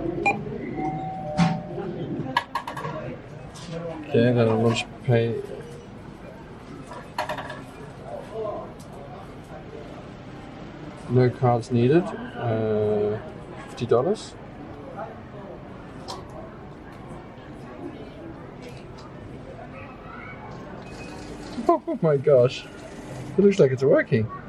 Okay, then I'm going to pay. No cards needed. $50. Oh my gosh, it looks like it's working.